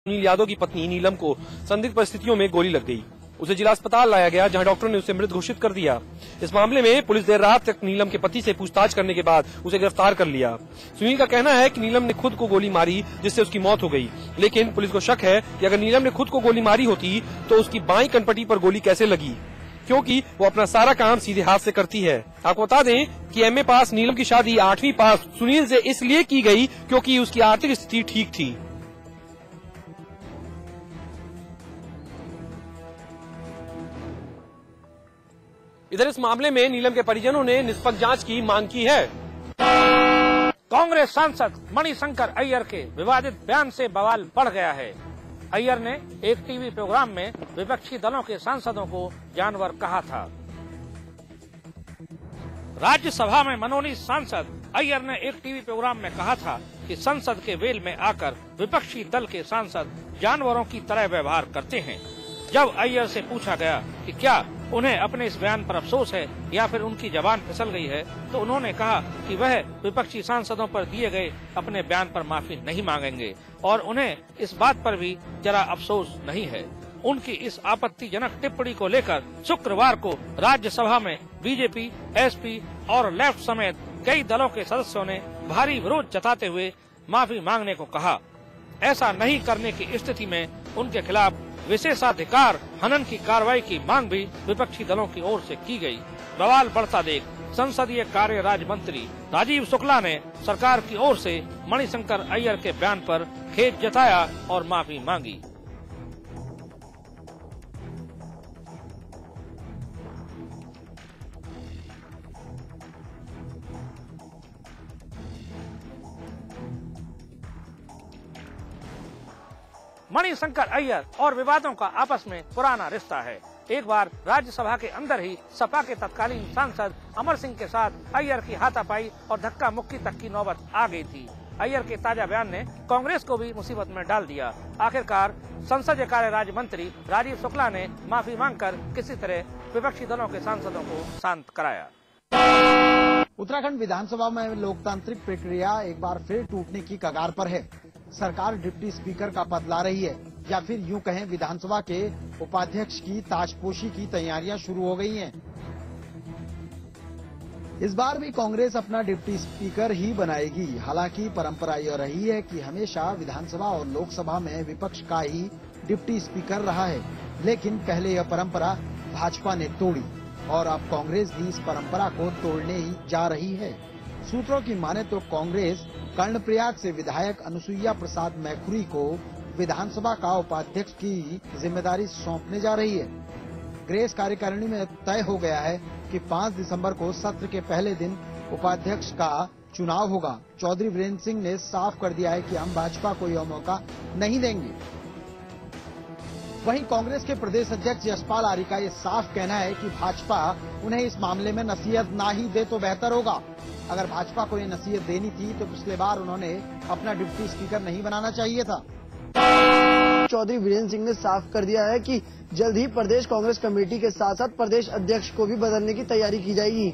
सुनील यादव की पत्नी नीलम को संदिग्ध परिस्थितियों में गोली लग गई। उसे जिला अस्पताल लाया गया, जहां डॉक्टर ने उसे मृत घोषित कर दिया। इस मामले में पुलिस देर रात तक नीलम के पति से पूछताछ करने के बाद उसे गिरफ्तार कर लिया। सुनील का कहना है कि नीलम ने खुद को गोली मारी, जिससे उसकी मौत हो गई। लेकिन पुलिस को शक है कि अगर नीलम ने खुद को गोली मारी होती तो उसकी बाईं कनपट्टी पर गोली कैसे लगी, क्योंकि वो अपना सारा काम सीधे हाथ से करती है। आपको बता दें कि एमए पास नीलम की शादी 8वीं पास सुनील से इसलिए की गई क्योंकि उसकी आर्थिक स्थिति ठीक थी। इधर इस मामले में नीलम के परिजनों ने निष्पक्ष जांच की मांग की है। कांग्रेस सांसद मणिशंकर अय्यर के विवादित बयान से बवाल बढ़ गया है। अय्यर ने एक टीवी प्रोग्राम में विपक्षी दलों के सांसदों को जानवर कहा था। राज्यसभा में मनोनीत सांसद अय्यर ने एक टीवी प्रोग्राम में कहा था कि संसद के वेल में आकर विपक्षी दल के सांसद जानवरों की तरह व्यवहार करते हैं। जब अय्यर से पूछा गया कि क्या उन्हें अपने इस बयान पर अफसोस है या फिर उनकी जबान फिसल गई है, तो उन्होंने कहा कि वह विपक्षी सांसदों पर दिए गए अपने बयान पर माफी नहीं मांगेंगे और उन्हें इस बात पर भी जरा अफसोस नहीं है। उनकी इस आपत्तिजनक टिप्पणी को लेकर शुक्रवार को राज्यसभा में बीजेपी, एसपी और लेफ्ट समेत कई दलों के सदस्यों ने भारी विरोध जताते हुए माफी मांगने को कहा। ऐसा नहीं करने की स्थिति में उनके खिलाफ विशेषाधिकार हनन की कार्रवाई की मांग भी विपक्षी दलों की ओर से की गई। बवाल बढ़ता देख संसदीय कार्य राज्य मंत्री राजीव शुक्ला ने सरकार की ओर से मणिशंकर अय्यर के बयान पर खेद जताया और माफी मांगी। मणिशंकर अय्यर और विवादों का आपस में पुराना रिश्ता है। एक बार राज्यसभा के अंदर ही सपा के तत्कालीन सांसद अमर सिंह के साथ अय्यर की हाथापाई और धक्का मुक्की तक की नौबत आ गई थी। अय्यर के ताजा बयान ने कांग्रेस को भी मुसीबत में डाल दिया। आखिरकार संसदीय कार्य राज्य मंत्री राजीव शुक्ला ने माफी मांगकर किसी तरह विपक्षी दलों के सांसदों को शांत कराया। उत्तराखंड विधानसभा में लोकतांत्रिक प्रक्रिया एक बार फिर टूटने की कगार पर है। सरकार डिप्टी स्पीकर का पद ला रही है, या फिर यूं कहें विधानसभा के उपाध्यक्ष की ताजपोशी की तैयारियां शुरू हो गई हैं। इस बार भी कांग्रेस अपना डिप्टी स्पीकर ही बनाएगी। हालांकि परंपरा यह रही है कि हमेशा विधानसभा और लोकसभा में विपक्ष का ही डिप्टी स्पीकर रहा है, लेकिन पहले यह परंपरा भाजपा ने तोड़ी और अब कांग्रेस भी इस परंपरा को तोड़ने ही जा रही है। सूत्रों की माने तो कांग्रेस कर्णप्रयाग से विधायक अनुसुईया प्रसाद मैखुरी को विधानसभा का उपाध्यक्ष की जिम्मेदारी सौंपने जा रही है। कांग्रेस कार्यकारिणी में तय हो गया है कि 5 दिसंबर को सत्र के पहले दिन उपाध्यक्ष का चुनाव होगा। चौधरी वीरेंद्र सिंह ने साफ कर दिया है कि हम भाजपा को यह मौका नहीं देंगे। वहीं कांग्रेस के प्रदेश अध्यक्ष यशपाल आर्य का ये साफ कहना है कि भाजपा उन्हें इस मामले में नसीहत ना ही दे तो बेहतर होगा। अगर भाजपा को ये नसीहत देनी थी तो पिछले बार उन्होंने अपना डिप्टी स्पीकर नहीं बनाना चाहिए था। चौधरी वीरेंद्र सिंह ने साफ कर दिया है कि जल्द ही प्रदेश कांग्रेस कमेटी के साथ साथ प्रदेश अध्यक्ष को भी बदलने की तैयारी की जाएगी।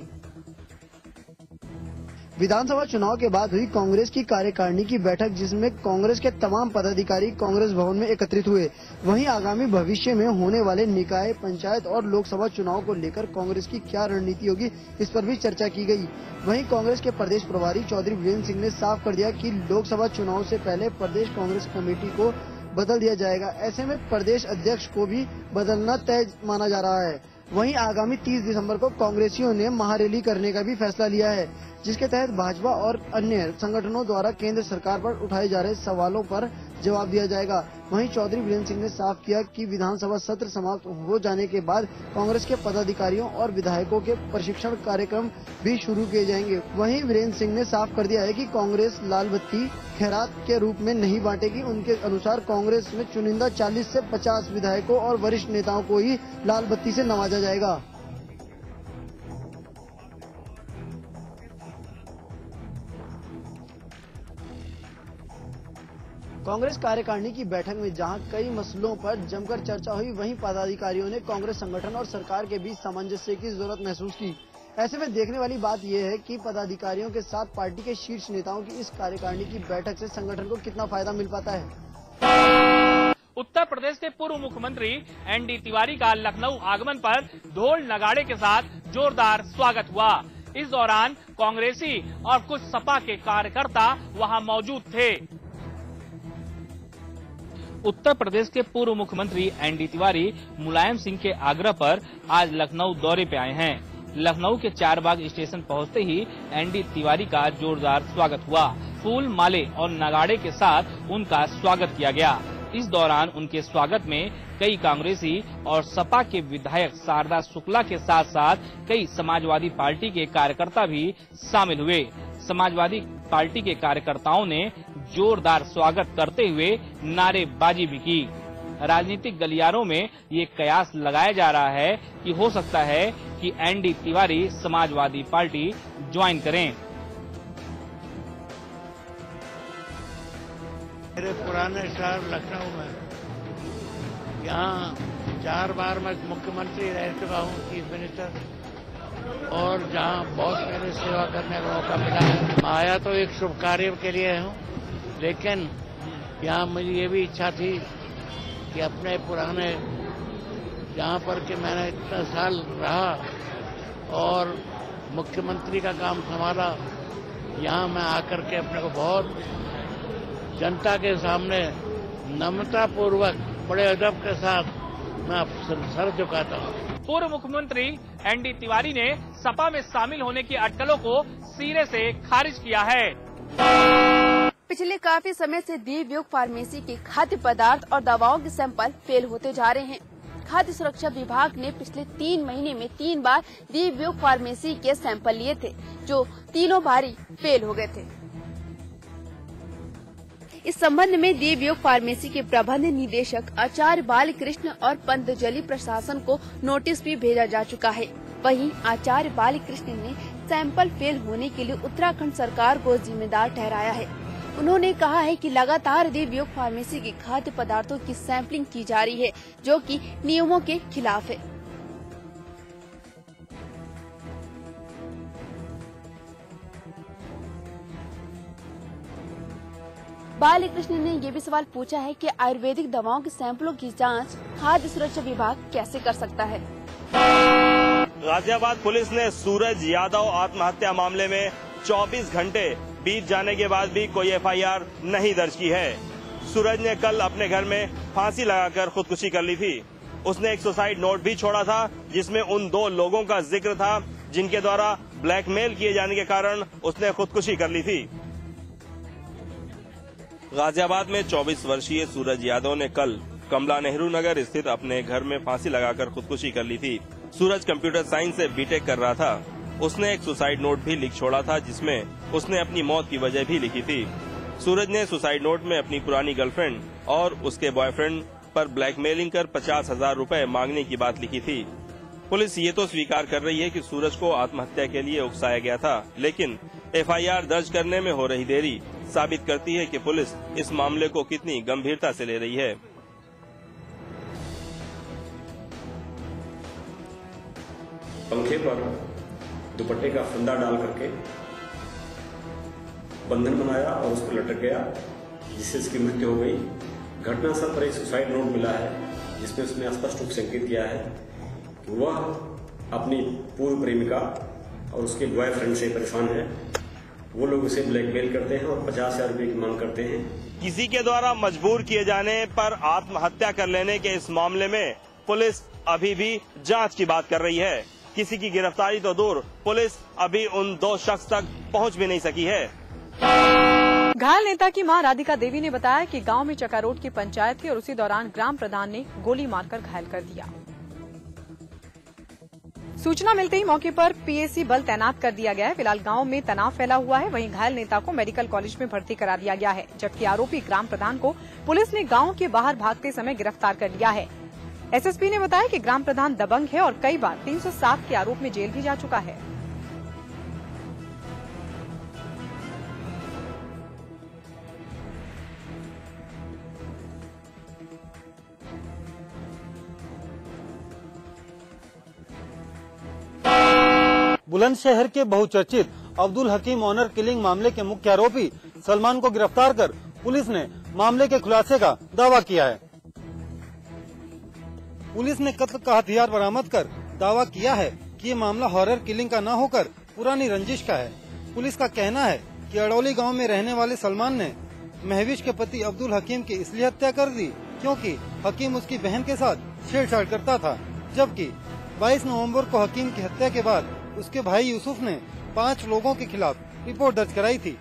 विधानसभा चुनाव के बाद हुई कांग्रेस की कार्यकारिणी की बैठक, जिसमें कांग्रेस के तमाम पदाधिकारी कांग्रेस भवन में एकत्रित हुए। वहीं आगामी भविष्य में होने वाले निकाय, पंचायत और लोकसभा चुनाव को लेकर कांग्रेस की क्या रणनीति होगी, इस पर भी चर्चा की गई। वहीं कांग्रेस के प्रदेश प्रभारी चौधरी वीरेंद्र सिंह ने साफ कर दिया कि लोकसभा चुनाव से पहले प्रदेश कांग्रेस कमेटी को बदल दिया जाएगा। ऐसे में प्रदेश अध्यक्ष को भी बदलना तय माना जा रहा है। वहीं आगामी 30 दिसंबर को कांग्रेसियों ने महारैली करने का भी फैसला लिया है, जिसके तहत भाजपा और अन्य संगठनों द्वारा केंद्र सरकार पर उठाए जा रहे सवालों पर जवाब दिया जाएगा। वहीं चौधरी वीरेंद्र सिंह ने साफ किया कि विधानसभा सत्र समाप्त हो जाने के बाद कांग्रेस के पदाधिकारियों और विधायकों के प्रशिक्षण कार्यक्रम भी शुरू किए जाएंगे। वहीं वीरेंद्र सिंह ने साफ कर दिया है कि कांग्रेस लाल बत्ती खैरात के रूप में नहीं बांटेगी। उनके अनुसार कांग्रेस में चुनिंदा 40 से 50 विधायकों और वरिष्ठ नेताओं को ही लाल बत्ती से नवाजा जाएगा। कांग्रेस कार्यकारिणी की बैठक में जहां कई मसलों पर जमकर चर्चा हुई, वहीं पदाधिकारियों ने कांग्रेस संगठन और सरकार के बीच सामंजस्य की जरूरत महसूस की। ऐसे में देखने वाली बात यह है कि पदाधिकारियों के साथ पार्टी के शीर्ष नेताओं की इस कार्यकारिणी की बैठक से संगठन को कितना फायदा मिल पाता है। उत्तर प्रदेश के पूर्व मुख्यमंत्री एनडी तिवारी का लखनऊ आगमन पर ढोल नगाड़े के साथ जोरदार स्वागत हुआ। इस दौरान कांग्रेसी और कुछ सपा के कार्यकर्ता वहां मौजूद थे। उत्तर प्रदेश के पूर्व मुख्यमंत्री एनडी तिवारी मुलायम सिंह के आग्रह पर आज लखनऊ दौरे पे आए हैं। लखनऊ के चारबाग स्टेशन पहुंचते ही एनडी तिवारी का जोरदार स्वागत हुआ। फूल, माले और नगाड़े के साथ उनका स्वागत किया गया। इस दौरान उनके स्वागत में कई कांग्रेसी और सपा के विधायक शारदा शुक्ला के साथ साथ कई समाजवादी पार्टी के कार्यकर्ता भी शामिल हुए। समाजवादी पार्टी के कार्यकर्ताओं ने जोरदार स्वागत करते हुए नारेबाजी भी की। राजनीतिक गलियारों में ये कयास लगाया जा रहा है कि हो सकता है कि ND Tiwari Samajwadi party join करें। मेरे पुराने शहर लखनऊ में यहाँ 4 बार मैं मुख्यमंत्री रह चुका हूँ, चीफ मिनिस्टर, और जहाँ बहुत मेरे सेवा करने का मौका मिला है। मैं आया तो एक शुभ कार्य के लिए हूँ, लेकिन यहाँ मुझे ये भी इच्छा थी कि अपने पुराने जहाँ पर कि मैंने इतना साल रहा और मुख्यमंत्री का काम संभाला, यहाँ मैं आकर के अपने को बहुत जनता के सामने नम्रता पूर्वक बड़े अदब के साथ मैं सर झुकाता हूँ। पूर्व मुख्यमंत्री एनडी तिवारी ने सपा में शामिल होने की अटकलों को सिरे से खारिज किया है। पिछले काफी समय से दीपयोग फार्मेसी के खाद्य पदार्थ और दवाओं के सैंपल फेल होते जा रहे हैं। खाद्य सुरक्षा विभाग ने पिछले 3 महीने में 3 बार दीपयोग फार्मेसी के सैंपल लिए थे, जो तीनों बार ही फेल हो गए थे। इस संबंध में दीपयोग फार्मेसी के प्रबंध निदेशक आचार्य बालकृष्ण और पतंजलि प्रशासन को नोटिस भी भेजा जा चुका है। वहीं आचार्य बालकृष्ण ने सैंपल फेल होने के लिए उत्तराखंड सरकार को जिम्मेदार ठहराया है। उन्होंने कहा है कि लगातार दीपयोग फार्मेसी के खाद्य पदार्थों की सैंपलिंग की जा रही है, जो कि नियमों के खिलाफ है। बालकृष्ण ने ये भी सवाल पूछा है कि आयुर्वेदिक दवाओं के सैंपलों की जांच खाद्य सुरक्षा विभाग कैसे कर सकता है। गाजियाबाद पुलिस ने सूरज यादव आत्महत्या मामले में 24 घंटे बीत जाने के बाद भी कोई एफआईआर नहीं दर्ज की है। सूरज ने कल अपने घर में फांसी लगाकर खुदकुशी कर ली थी। उसने एक सुसाइड नोट भी छोड़ा था, जिसमें उन 2 लोगों का जिक्र था जिनके द्वारा ब्लैकमेल किए जाने के कारण उसने खुदकुशी कर ली थी। गाजियाबाद में 24 वर्षीय सूरज यादव ने कल कमला नेहरू नगर स्थित अपने घर में फांसी लगाकर खुदकुशी कर ली थी। सूरज कंप्यूटर साइंस से बीटेक कर रहा था। उसने एक सुसाइड नोट भी लिख छोड़ा था, जिसमें उसने अपनी मौत की वजह भी लिखी थी। सूरज ने सुसाइड नोट में अपनी पुरानी गर्लफ्रेंड और उसके बॉयफ्रेंड पर ब्लैकमेलिंग कर 50,000 रुपए मांगने की बात लिखी थी। पुलिस ये तो स्वीकार कर रही है कि सूरज को आत्महत्या के लिए उकसाया गया था, लेकिन एफआईआर दर्ज करने में हो रही देरी साबित करती है कि पुलिस इस मामले को कितनी गंभीरता से ले रही है। पंखे पर दुपट्टे का फंदा डाल करके बंधन बनाया और उस पर लटक गया, जिससे उसकी मृत्यु हो गई। घटनास्थल पर एक सुसाइड नोट मिला है, जिसमें उसने स्पष्ट रूप से इंगित किया है कि वह अपनी पूर्व प्रेमिका और उसके बॉयफ्रेंड से परेशान है। वो लोग उसे ब्लैकमेल करते हैं और 50,000 रुपए की मांग करते हैं। किसी के द्वारा मजबूर किए जाने पर आत्महत्या कर लेने के इस मामले में पुलिस अभी भी जांच की बात कर रही है। किसी की गिरफ्तारी तो दूर, पुलिस अभी उन 2 शख्स तक पहुंच भी नहीं सकी है। घायल नेता की मां राधिका देवी ने बताया कि गांव में चकारोड की पंचायत थी और उसी दौरान ग्राम प्रधान ने गोली मारकर घायल कर दिया। सूचना मिलते ही मौके पर पीएसी बल तैनात कर दिया गया है। फिलहाल गांव में तनाव फैला हुआ है। वहीं घायल नेता को मेडिकल कॉलेज में भर्ती करा दिया गया है, जबकि आरोपी ग्राम प्रधान को पुलिस ने गांव के बाहर भागते समय गिरफ्तार कर लिया है। एसएसपी ने बताया कि ग्राम प्रधान दबंग है और कई बार 307 के आरोप में जेल भी जा चुका है। बुलंदशहर के बहुचर्चित अब्दुल हकीम ऑनर किलिंग मामले के मुख्य आरोपी सलमान को गिरफ्तार कर पुलिस ने मामले के खुलासे का दावा किया है। पुलिस ने कत्ल का हथियार बरामद कर दावा किया है कि ये मामला हॉरर किलिंग का न होकर पुरानी रंजिश का है। पुलिस का कहना है कि अड़ौली गांव में रहने वाले सलमान ने महविश के पति अब्दुल हकीम की इसलिए हत्या कर दी क्योंकि हकीम उसकी बहन के साथ छेड़छाड़ करता था, जबकि 22 नवंबर को हकीम की हत्या के बाद उसके भाई यूसुफ ने 5 लोगों के खिलाफ रिपोर्ट दर्ज कराई थी।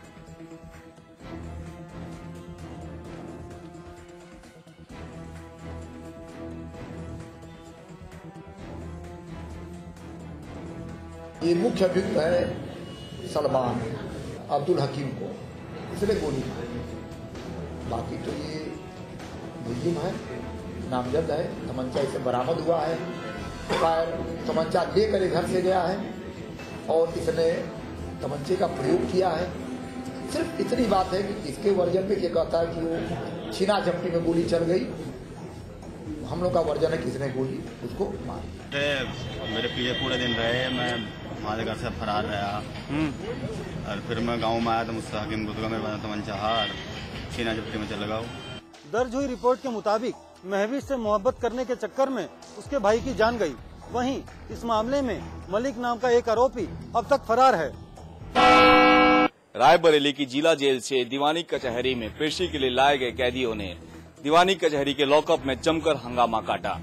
ये मुख्य अभियुक्त है सलमान अब्दुल हकीम को, इसने गोली मारी। बाकी तो ये मुलजिम है, नामजद है। तमंचा इसे बरामद हुआ है, फायर तमंचा लेकर घर से गया है और इसने तमंचे का प्रयोग किया है। सिर्फ इतनी बात है कि इसके वर्जन में क्या कहता है कि वो छीना झपटी में गोली चल गई। हम लोग का वर्जन है कि इसने गोली उसको मारी। मेरे पीछे पूरे दिन रहे, मैं हमारे घर से फरार रहा और फिर मैं गांव में आया तो मुझसे हकीम गुजरा मेरे तमंचा हार छीना झपटी में चल गया। दर्ज हुई रिपोर्ट के मुताबिक महविश से मोहब्बत करने के चक्कर में उसके भाई की जान गई। वहीं इस मामले में मलिक नाम का एक आरोपी अब तक फरार है। रायबरेली की जिला जेल से दीवानी कचहरी में पेशी के लिए लाए गए कैदियों ने दीवानी कचहरी के लॉकअप में जमकर हंगामा काटा।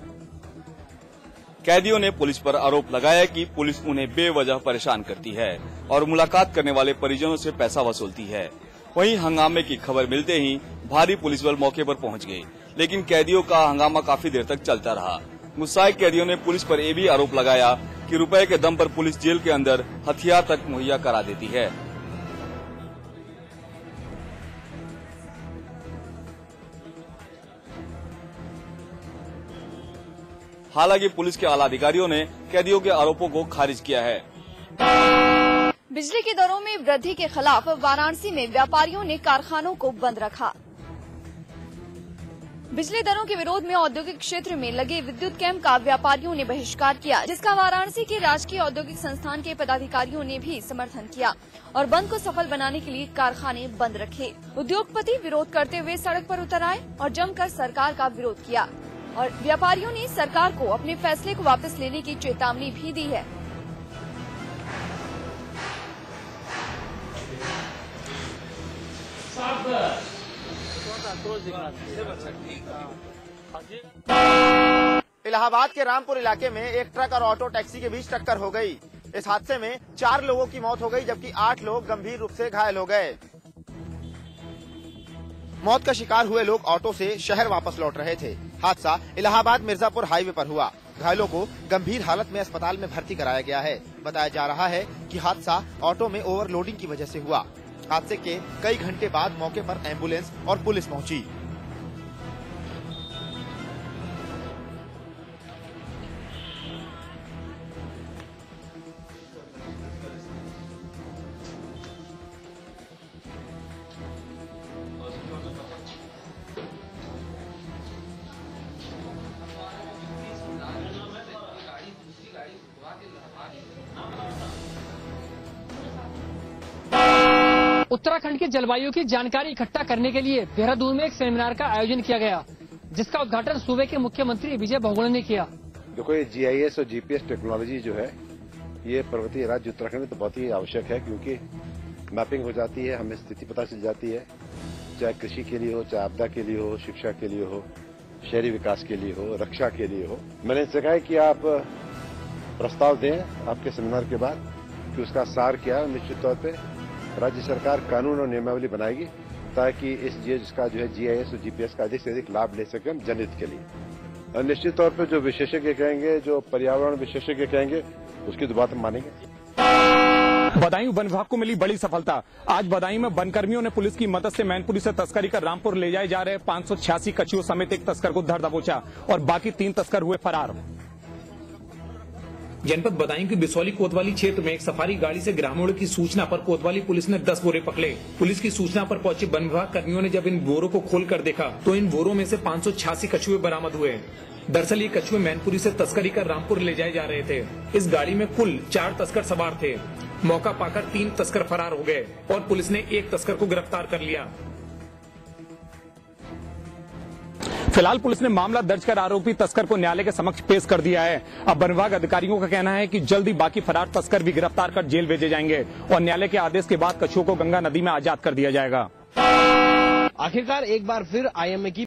कैदियों ने पुलिस पर आरोप लगाया कि पुलिस उन्हें बेवजह परेशान करती है और मुलाकात करने वाले परिजनों से पैसा वसूलती है। वहीं हंगामे की खबर मिलते ही भारी पुलिस बल मौके पर पहुंच गई, लेकिन कैदियों का हंगामा काफी देर तक चलता रहा। गुस्साए कैदियों ने पुलिस पर यह भी आरोप लगाया कि रुपए के दम पर पुलिस जेल के अंदर हथियार तक मुहैया करा देती है। हालांकि पुलिस के आला अधिकारियों ने कैदियों के आरोपों को खारिज किया है। बिजली के दरों में वृद्धि के खिलाफ वाराणसी में व्यापारियों ने कारखानों को बंद रखा। बिजली दरों के विरोध में औद्योगिक क्षेत्र में लगे विद्युत कैंप का व्यापारियों ने बहिष्कार किया, जिसका वाराणसी के राजकीय औद्योगिक संस्थान के पदाधिकारियों ने भी समर्थन किया और बंद को सफल बनाने के लिए कारखाने बंद रखे। उद्योगपति विरोध करते हुए सड़क पर उतर आए और जमकर सरकार का विरोध किया और व्यापारियों ने सरकार को अपने फैसले को वापस लेने की चेतावनी भी दी है। इलाहाबाद के रामपुर इलाके में एक ट्रक और ऑटो टैक्सी के बीच टक्कर हो गई। इस हादसे में 4 लोगों की मौत हो गई, जबकि 8 लोग गंभीर रूप से घायल हो गए। मौत का शिकार हुए लोग ऑटो से शहर वापस लौट रहे थे। हादसा इलाहाबाद मिर्जापुर हाईवे पर हुआ। घायलों को गंभीर हालत में अस्पताल में भर्ती कराया गया है। बताया जा रहा है कि हादसा ऑटो में ओवरलोडिंग की वजह से हुआ। हादसे के कई घंटे बाद मौके पर एम्बुलेंस और पुलिस पहुंची। उत्तराखंड की जलवायु की जानकारी इकट्ठा करने के लिए देहरादून में एक सेमिनार का आयोजन किया गया, जिसका उद्घाटन सूबे के मुख्यमंत्री विजय बहुगुणा ने किया। देखो, ये GIS और GPS टेक्नोलॉजी जो है ये पर्वतीय राज्य उत्तराखंड में तो बहुत ही आवश्यक है, क्योंकि मैपिंग हो जाती है, हमें स्थिति पता चल जाती है, चाहे कृषि के लिए हो, चाहे आपदा के लिए हो, शिक्षा के लिए हो, शहरी विकास के लिए हो, रक्षा के लिए हो। मैंने इनसे कहा कि आप प्रस्ताव दें आपके सेमिनार के बाद कि उसका सार क्या है। निश्चित तौर पर राज्य सरकार कानून और नियमावली बनाएगी ताकि इसका जो है GIS और GPS का अधिक से अधिक लाभ ले सके हम जनहित के लिए। और निश्चित तौर पर जो विशेषज्ञ कहेंगे, जो पर्यावरण विशेषज्ञ कहेंगे, उसकी तो बात हम मानेंगे। बदायूं वन विभाग को मिली बड़ी सफलता। आज बदायूं में वन कर्मियों ने पुलिस की मदद से मैनपुरी से तस्करी कर रामपुर ले जाए जा रहे 586 कछुओं समेत एक तस्कर को धर दबोचा और बाकी 3 तस्कर हुए फरार। जनपद बदायूं की बिसौली कोतवाली क्षेत्र में एक सफारी गाड़ी से ग्रामीणों की सूचना पर कोतवाली पुलिस ने 10 बोरे पकड़े। पुलिस की सूचना पर पहुंचे वन विभाग कर्मियों ने जब इन बोरों को खोलकर देखा तो इन बोरों में से 586 कछुए बरामद हुए। दरअसल ये कछुए मैनपुरी से तस्करी कर रामपुर ले जाए जा रहे थे। इस गाड़ी में कुल 4 तस्कर सवार थे। मौका पाकर 3 तस्कर फरार हो गए और पुलिस ने एक तस्कर को गिरफ्तार कर लिया। फिलहाल पुलिस ने मामला दर्ज कर आरोपी तस्कर को न्यायालय के समक्ष पेश कर दिया है। अब वन विभाग अधिकारियों का कहना है कि जल्द ही बाकी फरार तस्कर भी गिरफ्तार कर जेल भेजे जाएंगे और न्यायालय के आदेश के बाद कछुओं को गंगा नदी में आजाद कर दिया जाएगा। आखिरकार एक बार फिर आईएमए की